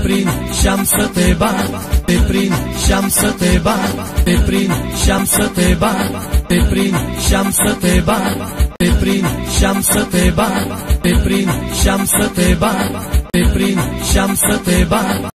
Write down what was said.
prind și-am să te bat, te prind și-am să te bat, te prind și-am să te bat, te prind și-am să te bat, te prind și-am să te bat, te prind și-am să te bat, te prind și-am să te bat.